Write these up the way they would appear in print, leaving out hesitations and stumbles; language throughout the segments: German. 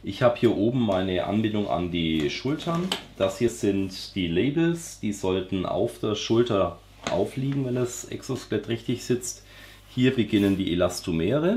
Ich habe hier oben meine Anbindung an die Schultern. Das hier sind die Labels, die sollten auf der Schulter aufliegen, wenn das Exoskelett richtig sitzt. Hier beginnen die Elastomere.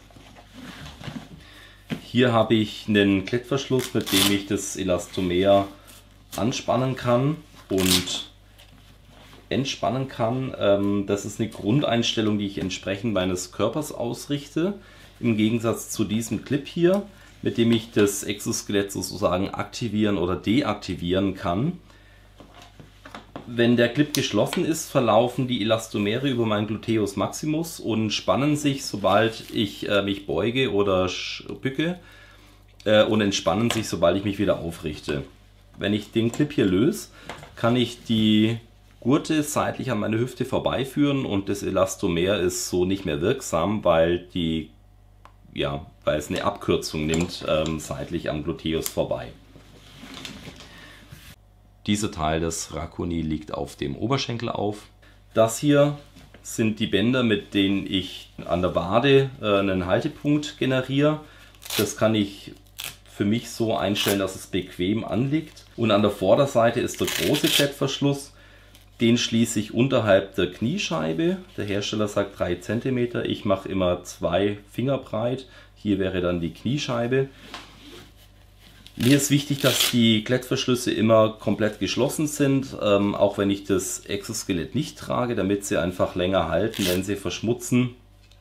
Hier habe ich einen Klettverschluss, mit dem ich das Elastomer anspannen kann und entspannen kann. Das ist eine Grundeinstellung, die ich entsprechend meines Körpers ausrichte. Im Gegensatz zu diesem Clip hier, mit dem ich das Exoskelett sozusagen aktivieren oder deaktivieren kann. Wenn der Clip geschlossen ist, verlaufen die Elastomere über meinen Gluteus Maximus und spannen sich, sobald ich mich beuge oder bücke, und entspannen sich, sobald ich mich wieder aufrichte. Wenn ich den Clip hier löse, kann ich die Gurte seitlich an meine Hüfte vorbeiführen und das Elastomer ist so nicht mehr wirksam, weil es eine Abkürzung nimmt seitlich am Gluteus vorbei. Dieser Teil des Raccoon liegt auf dem Oberschenkel auf. Das hier sind die Bänder, mit denen ich an der Wade einen Haltepunkt generiere. Das kann ich für mich so einstellen, dass es bequem anliegt. Und an der Vorderseite ist der große Klettverschluss. Den schließe ich unterhalb der Kniescheibe. Der Hersteller sagt 3 cm. Ich mache immer 2 Finger breit. Hier wäre dann die Kniescheibe. Mir ist wichtig, dass die Klettverschlüsse immer komplett geschlossen sind, auch wenn ich das Exoskelett nicht trage, damit sie einfach länger halten. Wenn sie verschmutzen,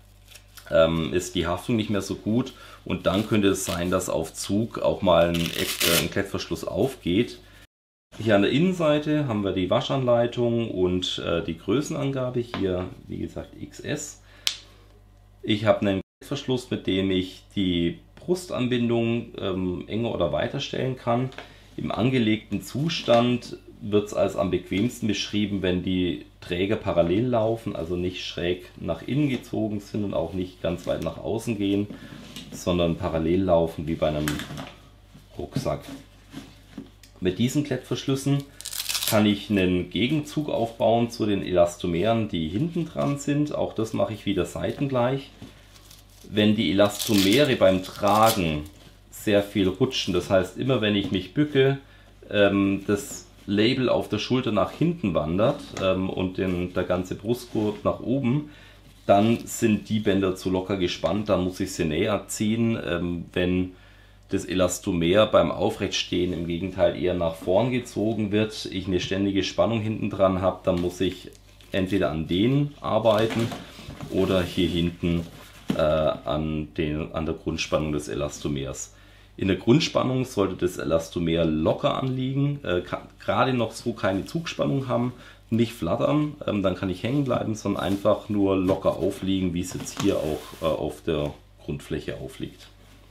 ist die Haftung nicht mehr so gut und dann könnte es sein, dass auf Zug auch mal ein Klettverschluss aufgeht. Hier an der Innenseite haben wir die Waschanleitung und die Größenangabe, hier wie gesagt XS. Ich habe einen Klettverschluss, mit dem ich die Brustanbindung enger oder weiter stellen kann. Im angelegten Zustand wird es als am bequemsten beschrieben, wenn die Träger parallel laufen, also nicht schräg nach innen gezogen sind und auch nicht ganz weit nach außen gehen, sondern parallel laufen wie bei einem Rucksack. Mit diesen Klettverschlüssen kann ich einen Gegenzug aufbauen zu den Elastomeren, die hinten dran sind. Auch das mache ich wieder seitengleich. Wenn die Elastomere beim Tragen sehr viel rutschen, das heißt immer wenn ich mich bücke, das Label auf der Schulter nach hinten wandert und der ganze Brustgurt nach oben, dann sind die Bänder zu locker gespannt, dann muss ich sie näher ziehen. Wenn das Elastomer beim Aufrechtstehen im Gegenteil eher nach vorn gezogen wird, ich eine ständige Spannung hinten dran habe, dann muss ich entweder an denen arbeiten oder hier hinten an der Grundspannung des Elastomers. In der Grundspannung sollte das Elastomer locker anliegen, gerade noch so keine Zugspannung haben, nicht flattern, dann kann ich hängen bleiben, sondern einfach nur locker aufliegen, wie es jetzt hier auch auf der Grundfläche aufliegt.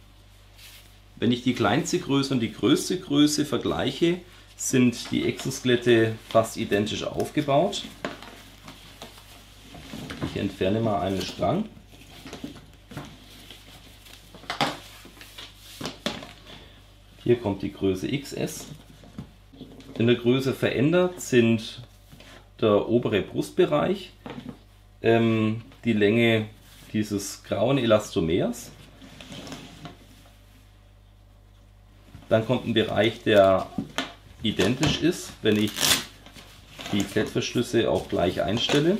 Wenn ich die kleinste Größe und die größte Größe vergleiche, sind die Exoskelette fast identisch aufgebaut. Ich entferne mal einen Strang. Hier kommt die Größe XS. In der Größe verändert sind der obere Brustbereich, die Länge dieses grauen Elastomers. Dann kommt ein Bereich, der identisch ist, wenn ich die Klettverschlüsse auch gleich einstelle.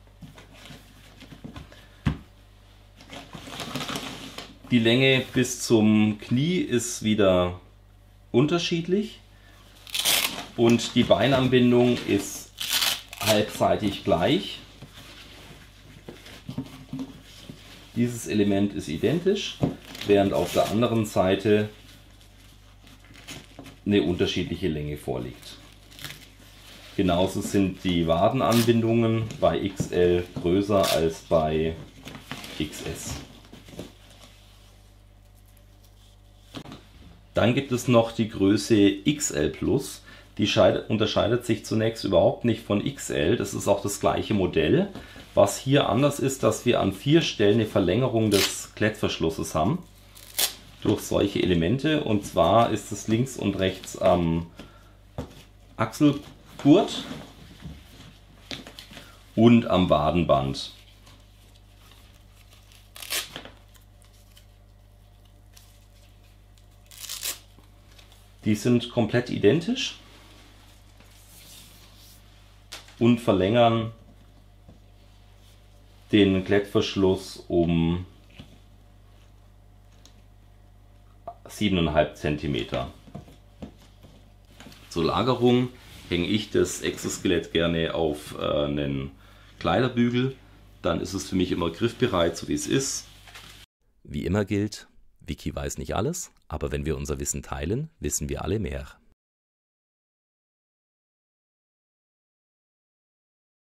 Die Länge bis zum Knie ist wieder unterschiedlich und die Beinanbindung ist halbseitig gleich. Dieses Element ist identisch, während auf der anderen Seite eine unterschiedliche Länge vorliegt. Genauso sind die Wadenanbindungen bei XL größer als bei XS. Dann gibt es noch die Größe XL Plus. Die unterscheidet sich zunächst überhaupt nicht von XL. Das ist auch das gleiche Modell. Was hier anders ist, dass wir an 4 Stellen eine Verlängerung des Klettverschlusses haben. Durch solche Elemente. Und zwar ist es links und rechts am Achselgurt und am Wadenband. Die sind komplett identisch und verlängern den Klettverschluss um 7,5 cm. Zur Lagerung hänge ich das Exoskelett gerne auf einen Kleiderbügel. Dann ist es für mich immer griffbereit, so wie es ist. Wie immer gilt, Wiki weiß nicht alles, aber wenn wir unser Wissen teilen, wissen wir alle mehr.